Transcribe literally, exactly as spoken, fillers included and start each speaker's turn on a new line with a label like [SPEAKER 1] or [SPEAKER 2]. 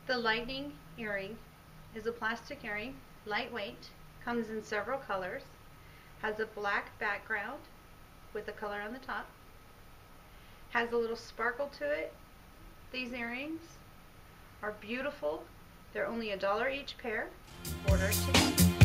[SPEAKER 1] The lightning earring is a plastic earring, lightweight, comes in several colors, has a black background with a color on the top, has a little sparkle to it. These earrings are beautiful. They're only a dollar each pair. Order today.